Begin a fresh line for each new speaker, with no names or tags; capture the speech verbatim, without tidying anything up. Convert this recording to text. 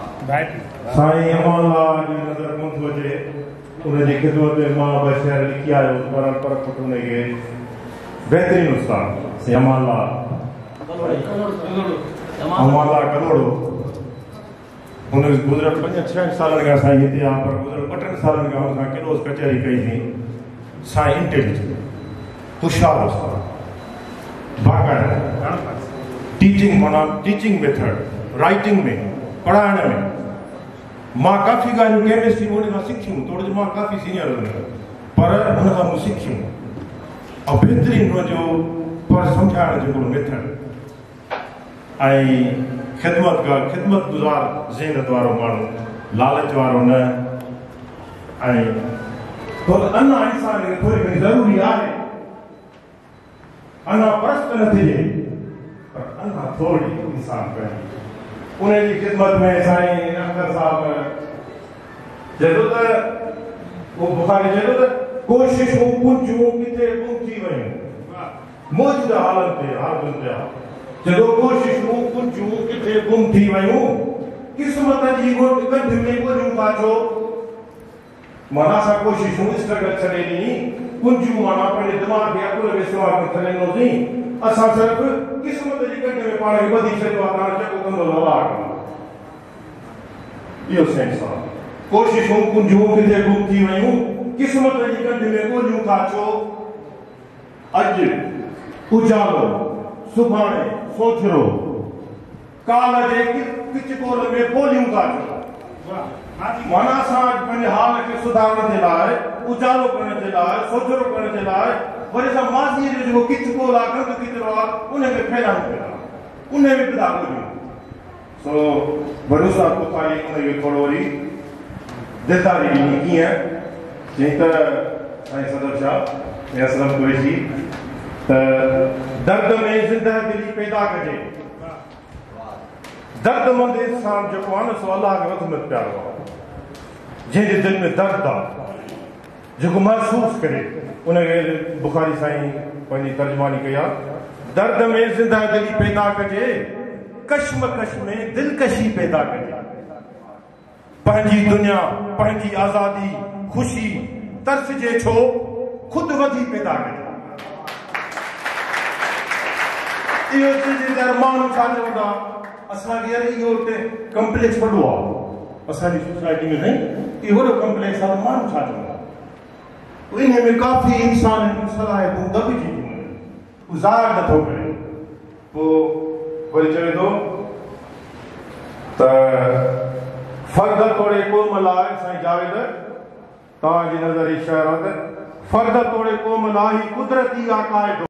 साईं अमानला जी नज़र कोन थो अचे उन जी ख़िदमत में मां ॿ शेर लिखी आयो पर पर पुट उन खे बहितरीन उस्ताद साईं अमानला अमानला कलोड़ो उन गुज़रियल पंज छह सालनि खां साईं हिते आहे पर गुज़रियल ॿ टिनि सालनि खां असां केॾो कचहरी कई थी साईं इंटेलिजेंट होशियारु उस्ताद बाक़ाइदा टीचिंग माना टीचिंग मेथड राइटिंग में पढ़ाइण में मां काफ़ी ॻाल्हियूं केमिस्ट्री में उन खां सिखियूं थोरो मां काफ़ी सीनियर हुयुमि पर उन खां मूं सिखियूं ऐं बहितरीन हुनजो पर सम्झाइण जो मेथड ऐं ख़िदमत का ख़िदमत गुज़ार ज़हनत वारो माण्हू लालच वारो न ऐं थोरो अञा इंसान खे थोरी घणी ज़रूरी आहे अञा प्रस्त न थिए पर अञा थोरी इंसान करे उन जी ख़िदमत में साईं अख्तर साहब चए थो त उहो बुखारी चए थो त कोशिशूं कुंजूं किथे गुम थी वयूं मौजूदा हालत ते हालतुनि ते चलो कोशिशूं कुंजूं किथे गुम थी वयूं क़िस्मत जी गंढ में ॻोल्हियूं था छो माना असां कोशिशूं स्ट्रगल छॾे ॾिनी कुंजूं माना पंहिंजे दिमाग़ खे अकुल खे सिवा छॾे ॾिनोसीं असां सिर्फ़ु क़िस्मत जी गंढ में पाण खे ॿधी छॾियो आहे पाण जेको कंदो लवाड़ इहो सेंस आहे कोशिशूं कुंजूं किथे गुम थी वयूं क़िस्मत जी गंढ में ॻोल्हियूं था छो अॼु उजालो सुभाणे सोचरो काल जे किचकोल में ॿोलियूं था छो माना असां पंहिंजे हाल खे सुधारण जे लाइ उजालो करण जे लाइ सोचरो करण जे लाइ वरी असां माज़ीअ जो जेको किचकोल आहे गंद किचरो आहे उनखे फैलायूं पिया उन में पिया ॻोल्हियूं सो वरी उस्ताद बुखारी उनखे थोरो वरी दिलदारी ॾिनी कीअं चई त साईं सदर शाह या असलम कुरैशी त दर्द में ज़िंदा दिली पैदा कजे दर्दमंद इंसान जेको आहे न सो अलाह खे वधि में प्यारो आहे जंहिंजे दिलि में दर्द आहे जेको महसूस करे उनखे बुखारी साईं पंहिंजी तर्जमानी कई आहे दर्द में ज़िंदा दिली पैदा कजे कश्मकश में दिलकशी पैदा कजे पंहिंजी दुनिया पंहिंजी आज़ादी ख़ुशी तरसजे छो ख़ुदि वधी पैदा कजे इहो चीज़ माण्हू छा चवंदा असांखे अरे इहो कम्प्लेक्स वॾो आहे असांजी सोसाइटी में नहीं इहो वॾो कम्प्लेक्स आहे माण्हू छा चवंदा इन में काफ़ी इंसान जूं सलाहियतूं दबिजी थियूं आहिनि ज़ाहिर नथो करे पोइ वरी चवे थो त फ़र्द तोड़े क़ौम लाइ साईं जावेद तव्हांजी नज़र ई शहर आहे त फ़र्द तोड़े क़ौम लाइ कुदरती आहे क़ाइदो